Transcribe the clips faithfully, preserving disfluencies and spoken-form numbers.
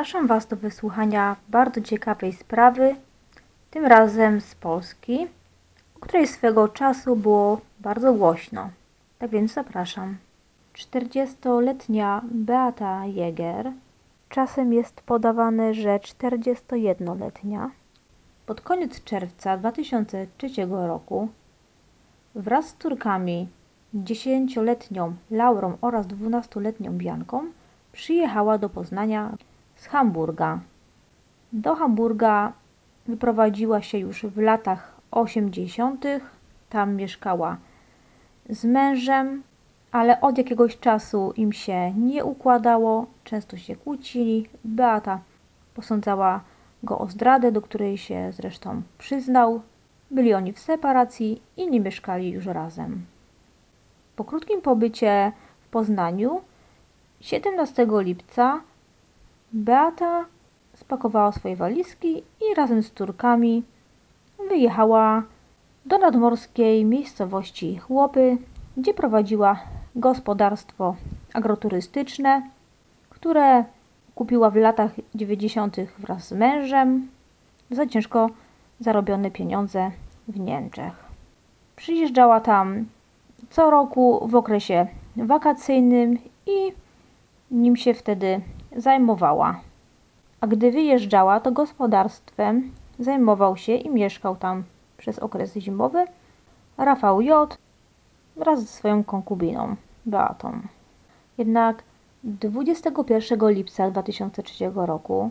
Zapraszam Was do wysłuchania bardzo ciekawej sprawy, tym razem z Polski, o której swego czasu było bardzo głośno. Tak więc zapraszam. czterdziestoletnia Beata Jäger, czasem jest podawane, że czterdziestojednoletnia, pod koniec czerwca dwa tysiące trzeciego roku wraz z córkami dziesięcioletnią Laurą oraz dwunastoletnią Bianką przyjechała do Poznania z Hamburga. Do Hamburga wyprowadziła się już w latach osiemdziesiątych. Tam mieszkała z mężem, ale od jakiegoś czasu im się nie układało, często się kłócili. Beata posądzała go o zdradę, do której się zresztą przyznał. Byli oni w separacji i nie mieszkali już razem. Po krótkim pobycie w Poznaniu siedemnastego lipca Beata spakowała swoje walizki i razem z córkami wyjechała do nadmorskiej miejscowości Chłopy, gdzie prowadziła gospodarstwo agroturystyczne, które kupiła w latach dziewięćdziesiątych wraz z mężem za ciężko zarobione pieniądze w Niemczech. Przyjeżdżała tam co roku w okresie wakacyjnym i nim się wtedy zajmowała. A gdy wyjeżdżała, to gospodarstwem zajmował się i mieszkał tam przez okres zimowy Rafał J. wraz ze swoją konkubiną Beatą. Jednak dwudziestego pierwszego lipca dwa tysiące trzeciego roku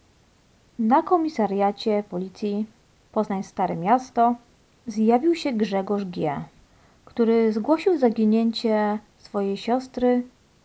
na komisariacie policji Poznań Stare Miasto zjawił się Grzegorz G., który zgłosił zaginięcie swojej siostry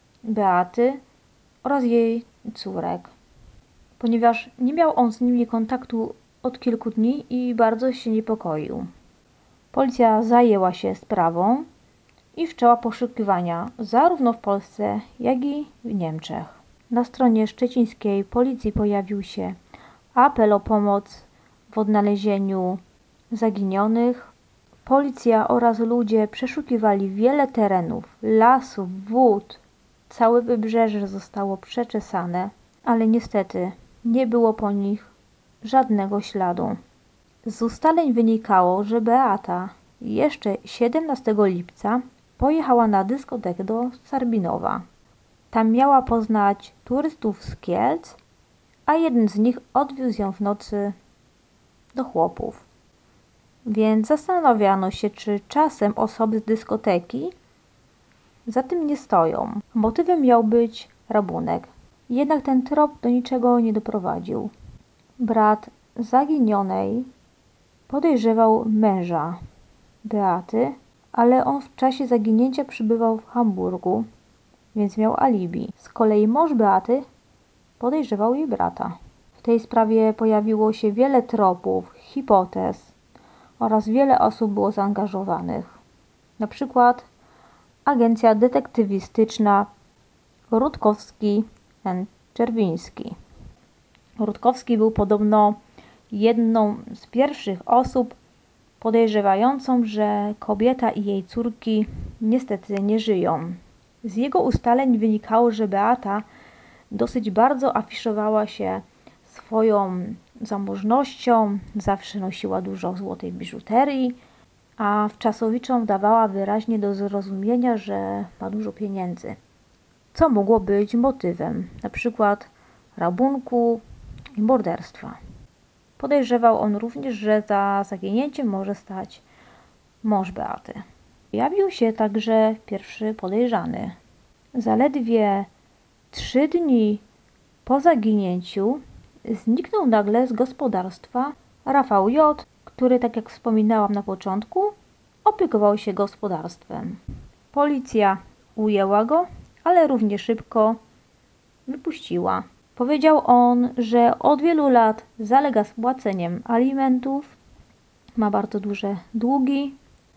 Beaty oraz jej córek, ponieważ nie miał on z nimi kontaktu od kilku dni i bardzo się niepokoił. Policja zajęła się sprawą i wszczęła poszukiwania zarówno w Polsce, jak i w Niemczech. Na stronie szczecińskiej policji pojawił się apel o pomoc w odnalezieniu zaginionych. Policja oraz ludzie przeszukiwali wiele terenów, lasów, wód. Całe wybrzeże zostało przeczesane, ale niestety nie było po nich żadnego śladu. Z ustaleń wynikało, że Beata jeszcze siedemnastego lipca pojechała na dyskotekę do Sarbinowa. Tam miała poznać turystów z Kielc, a jeden z nich odwiózł ją w nocy do Chłopów. Więc zastanawiano się, czy czasem osoby z dyskoteki za tym nie stoją. Motywem miał być rabunek. Jednak ten trop do niczego nie doprowadził. Brat zaginionej podejrzewał męża Beaty, ale on w czasie zaginięcia przebywał w Hamburgu, więc miał alibi. Z kolei mąż Beaty podejrzewał jej brata. W tej sprawie pojawiło się wiele tropów, hipotez oraz wiele osób było zaangażowanych. Na przykład agencja detektywistyczna Rutkowski i Czerwiński. Rutkowski był podobno jedną z pierwszych osób podejrzewającą, że kobieta i jej córki niestety nie żyją. Z jego ustaleń wynikało, że Beata dosyć bardzo afiszowała się swoją zamożnością, zawsze nosiła dużo złotej biżuterii, a wczasowiczom dawała wyraźnie do zrozumienia, że ma dużo pieniędzy, co mogło być motywem, na przykład rabunku i morderstwa. Podejrzewał on również, że za zaginięciem może stać mąż Beaty. Pojawił się także pierwszy podejrzany. Zaledwie trzy dni po zaginięciu zniknął nagle z gospodarstwa Rafał J., który, tak jak wspominałam na początku, opiekował się gospodarstwem. Policja ujęła go, ale równie szybko wypuściła. Powiedział on, że od wielu lat zalega z płaceniem alimentów, ma bardzo duże długi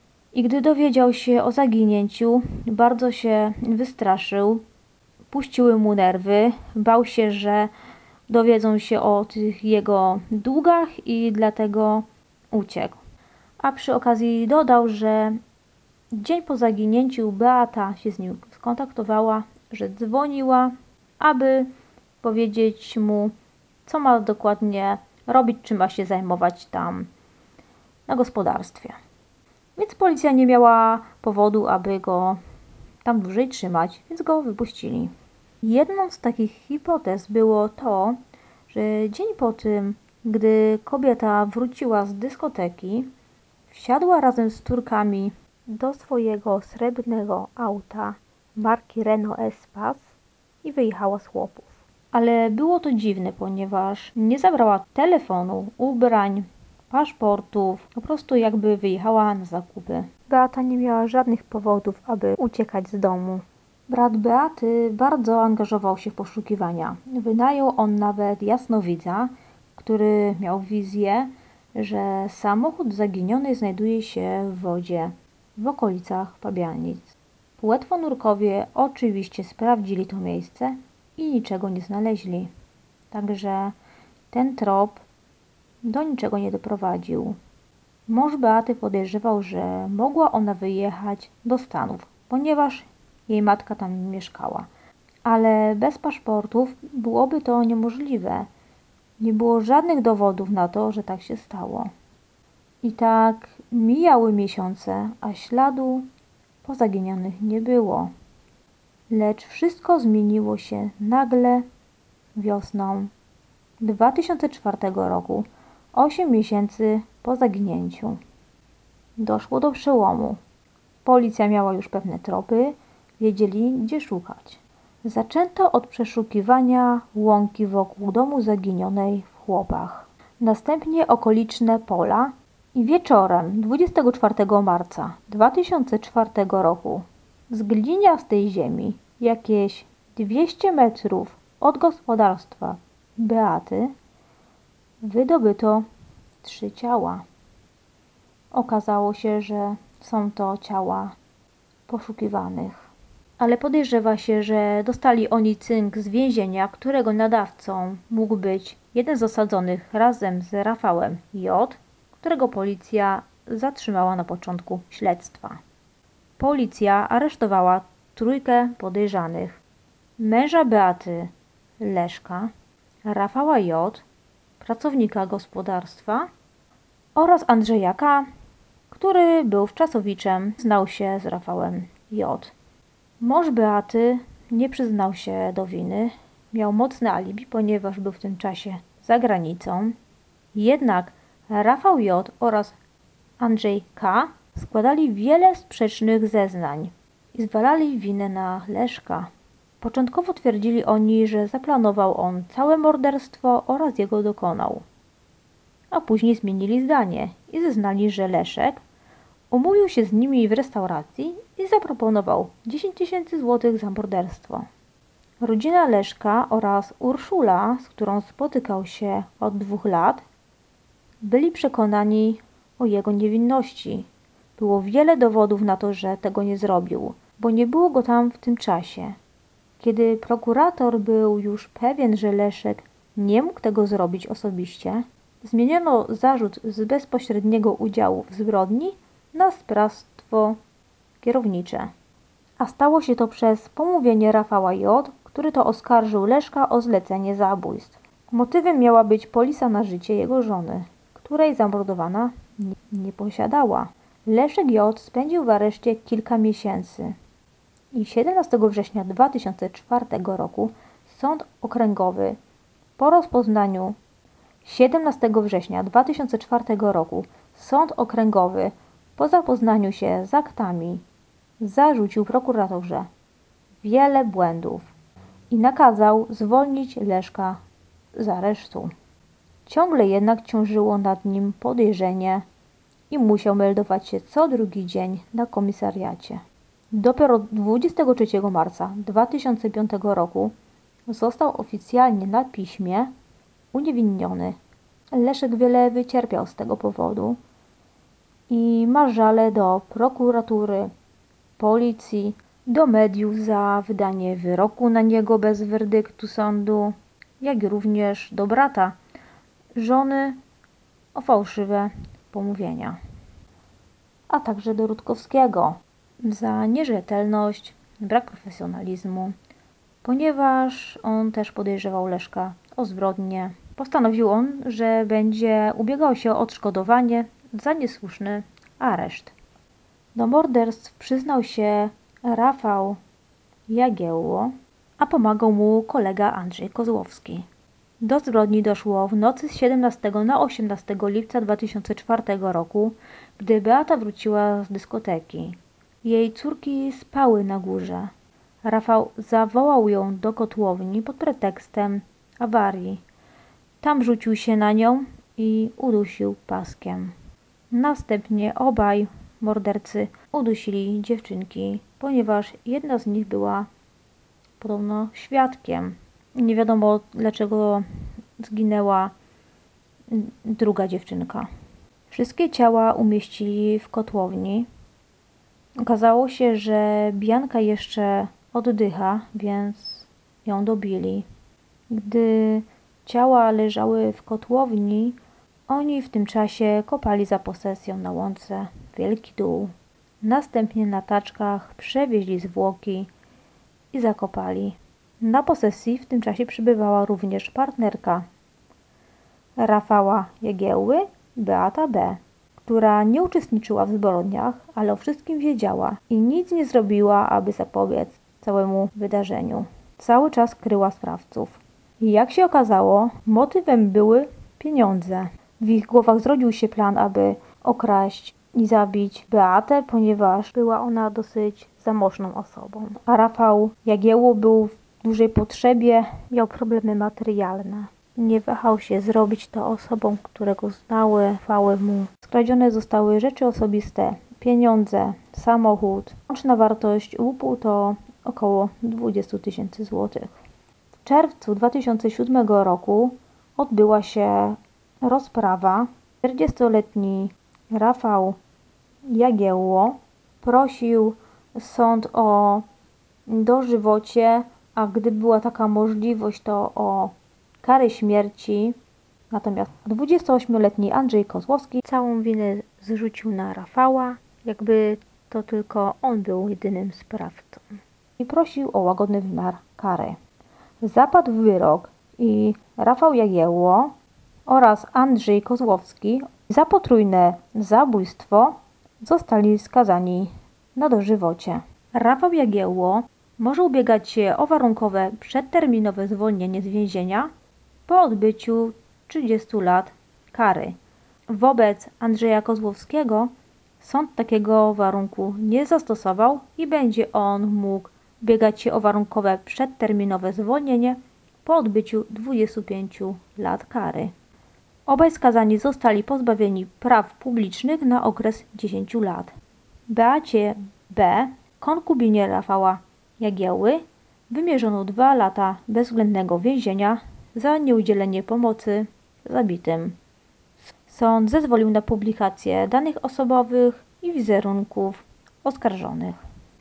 i gdy dowiedział się o zaginięciu, bardzo się wystraszył. Puściły mu nerwy, bał się, że dowiedzą się o tych jego długach i dlatego uciekł. A przy okazji dodał, że dzień po zaginięciu Beata się z nim skontaktowała, że dzwoniła, aby powiedzieć mu, co ma dokładnie robić, czym ma się zajmować tam na gospodarstwie. Więc policja nie miała powodu, aby go tam dłużej trzymać, więc go wypuścili. Jedną z takich hipotez było to, że dzień po tym, gdy kobieta wróciła z dyskoteki, wsiadła razem z Turkami do swojego srebrnego auta marki Renault Espace i wyjechała z chłopów. Ale było to dziwne, ponieważ nie zabrała telefonu, ubrań, paszportów, po prostu jakby wyjechała na zakupy. Beata nie miała żadnych powodów, aby uciekać z domu. Brat Beaty bardzo angażował się w poszukiwania. Wynajął on nawet jasnowidza, który miał wizję, że samochód zaginionej znajduje się w wodzie w okolicach Pabianic. Płetwonurkowie oczywiście sprawdzili to miejsce i niczego nie znaleźli. Także ten trop do niczego nie doprowadził. Mąż Beaty podejrzewał, że mogła ona wyjechać do Stanów, ponieważ jej matka tam mieszkała. Ale bez paszportów byłoby to niemożliwe. Nie było żadnych dowodów na to, że tak się stało. I tak mijały miesiące, a śladu po zaginionych nie było. Lecz wszystko zmieniło się nagle wiosną dwa tysiące czwartego roku, osiem miesięcy po zaginięciu. Doszło do przełomu. Policja miała już pewne tropy, wiedzieli, gdzie szukać. Zaczęto od przeszukiwania łąki wokół domu zaginionej w Chłopach. Następnie okoliczne pola i wieczorem dwudziestego czwartego marca dwa tysiące czwartego roku z gliniastej ziemi, jakieś dwieście metrów od gospodarstwa Beaty, wydobyto trzy ciała. Okazało się, że są to ciała poszukiwanych. Ale podejrzewa się, że dostali oni cynk z więzienia, którego nadawcą mógł być jeden z osadzonych razem z Rafałem J., którego policja zatrzymała na początku śledztwa. Policja aresztowała trójkę podejrzanych. Męża Beaty, Leszka, Rafała J., pracownika gospodarstwa oraz Andrzeja K., który był wczasowiczem, znał się z Rafałem J. Mąż Beaty nie przyznał się do winy, miał mocne alibi, ponieważ był w tym czasie za granicą. Jednak Rafał J. oraz Andrzej K. składali wiele sprzecznych zeznań i zwalali winę na Leszka. Początkowo twierdzili oni, że zaplanował on całe morderstwo oraz jego dokonał. A później zmienili zdanie i zeznali, że Leszek umówił się z nimi w restauracji i zaproponował dziesięć tysięcy złotych za morderstwo. Rodzina Leszka oraz Urszula, z którą spotykał się od dwóch lat, byli przekonani o jego niewinności. Było wiele dowodów na to, że tego nie zrobił, bo nie było go tam w tym czasie. Kiedy prokurator był już pewien, że Leszek nie mógł tego zrobić osobiście, zmieniono zarzut z bezpośredniego udziału w zbrodni na sprawstwo kierownicze. A stało się to przez pomówienie Rafała J., który to oskarżył Leszka o zlecenie zabójstw. Motywem miała być polisa na życie jego żony, której zamordowana nie, nie posiadała. Leszek J. spędził w areszcie kilka miesięcy i siedemnastego września dwa tysiące czwartego roku Sąd Okręgowy po rozpoznaniu siedemnastego września dwa tysiące czwartego roku Sąd Okręgowy po zapoznaniu się z aktami zarzucił prokuratorze wiele błędów i nakazał zwolnić Leszka z aresztu. Ciągle jednak ciążyło nad nim podejrzenie i musiał meldować się co drugi dzień na komisariacie. Dopiero dwudziestego trzeciego marca dwa tysiące piątego roku został oficjalnie na piśmie uniewinniony. Leszek wiele wycierpiał z tego powodu i ma żale do prokuratury, policji, do mediów za wydanie wyroku na niego bez werdyktu sądu, jak i również do brata żony o fałszywe pomówienia, a także do Rutkowskiego za nierzetelność, brak profesjonalizmu Ponieważ on też podejrzewał Leszka o zbrodnię, postanowił on, że będzie ubiegał się o odszkodowanie za niesłuszny areszt. Do morderstw przyznał się Rafał Jagiełło, a pomagał mu kolega Andrzej Kozłowski. Do zbrodni doszło w nocy z siedemnastego na osiemnastego lipca dwa tysiące czwartego roku, gdy Beata wróciła z dyskoteki. Jej córki spały na górze. Rafał zawołał ją do kotłowni pod pretekstem awarii. Tam rzucił się na nią i udusił paskiem. Następnie obaj mordercy udusili dziewczynki, ponieważ jedna z nich była podobno świadkiem. Nie wiadomo, dlaczego zginęła druga dziewczynka. Wszystkie ciała umieścili w kotłowni. Okazało się, że Bianka jeszcze oddycha, więc ją dobili. Gdy ciała leżały w kotłowni, oni w tym czasie kopali za posesją na łące wielki dół. Następnie na taczkach przewieźli zwłoki i zakopali. Na posesji w tym czasie przybywała również partnerka Rafała Jagiełły, Beata B., która nie uczestniczyła w zbrodniach, ale o wszystkim wiedziała i nic nie zrobiła, aby zapobiec całemu wydarzeniu. Cały czas kryła sprawców. I jak się okazało, motywem były pieniądze. W ich głowach zrodził się plan, aby okraść i zabić Beatę, ponieważ była ona dosyć zamożną osobą. A Rafał Jagiełło był w dużej potrzebie, miał problemy materialne. Nie wahał się zrobić to osobom, które go znały, ufały mu. Skradzione zostały rzeczy osobiste, pieniądze, samochód. Łączna wartość łupu to około dwadzieścia tysięcy złotych. W czerwcu dwa tysiące siódmego roku odbyła się rozprawa. czterdziestoletni Rafał Jagiełło prosił sąd o dożywocie, a gdy była taka możliwość, to o karę śmierci. Natomiast dwudziestoośmioletni Andrzej Kozłowski całą winę zrzucił na Rafała, jakby to tylko on był jedynym sprawcą. I prosił o łagodny wymiar kary. Zapadł wyrok i Rafał Jagiełło oraz Andrzej Kozłowski za potrójne zabójstwo zostali skazani na dożywocie. Rafał Jagiełło może ubiegać się o warunkowe przedterminowe zwolnienie z więzienia po odbyciu trzydziestu lat kary. Wobec Andrzeja Kozłowskiego sąd takiego warunku nie zastosował i będzie on mógł ubiegać się o warunkowe przedterminowe zwolnienie po odbyciu dwudziestu pięciu lat kary. Obaj skazani zostali pozbawieni praw publicznych na okres dziesięciu lat. Beacie B., konkubinie Rafała Jagiełły, wymierzono dwa lata bezwzględnego więzienia za nieudzielenie pomocy zabitym. Sąd zezwolił na publikację danych osobowych i wizerunków oskarżonych.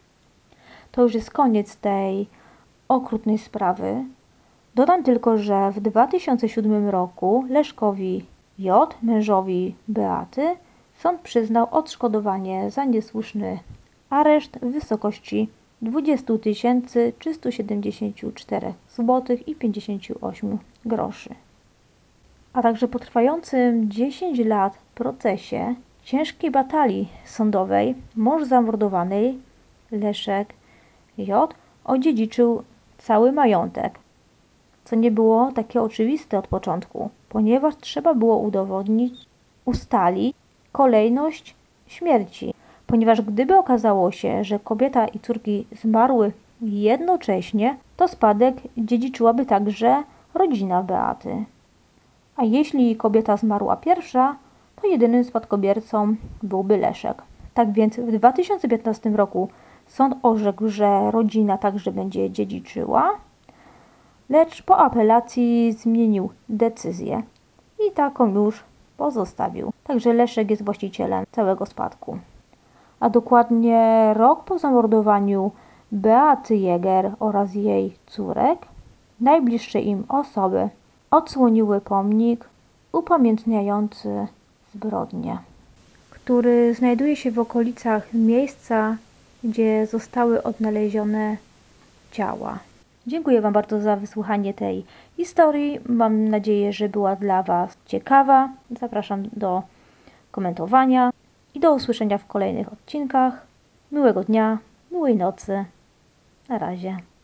To już jest koniec tej okrutnej sprawy. Dodam tylko, że w dwa tysiące siódmym roku Leszkowi J., mężowi Beaty, sąd przyznał odszkodowanie za niesłuszny areszt w wysokości dwadzieścia tysięcy trzysta siedemdziesiąt cztery złotych i pięćdziesiąt osiem groszy. A także po trwającym dziesięć lat procesie ciężkiej batalii sądowej mąż zamordowanej, Leszek J., odziedziczył cały majątek, co nie było takie oczywiste od początku, ponieważ trzeba było udowodnić, ustalić kolejność śmierci. Ponieważ gdyby okazało się, że kobieta i córki zmarły jednocześnie, to spadek dziedziczyłaby także rodzina Beaty. A jeśli kobieta zmarła pierwsza, to jedynym spadkobiercą byłby Leszek. Tak więc w dwa tysiące piętnastym roku sąd orzekł, że rodzina także będzie dziedziczyła, lecz po apelacji zmienił decyzję i taką już pozostawił. Także Leszek jest właścicielem całego spadku. A dokładnie rok po zamordowaniu Beaty Jäger oraz jej córek, najbliższe im osoby odsłoniły pomnik upamiętniający zbrodnię, który znajduje się w okolicach miejsca, gdzie zostały odnalezione ciała. Dziękuję Wam bardzo za wysłuchanie tej historii. Mam nadzieję, że była dla Was ciekawa. Zapraszam do komentowania i do usłyszenia w kolejnych odcinkach. Miłego dnia, miłej nocy. Na razie.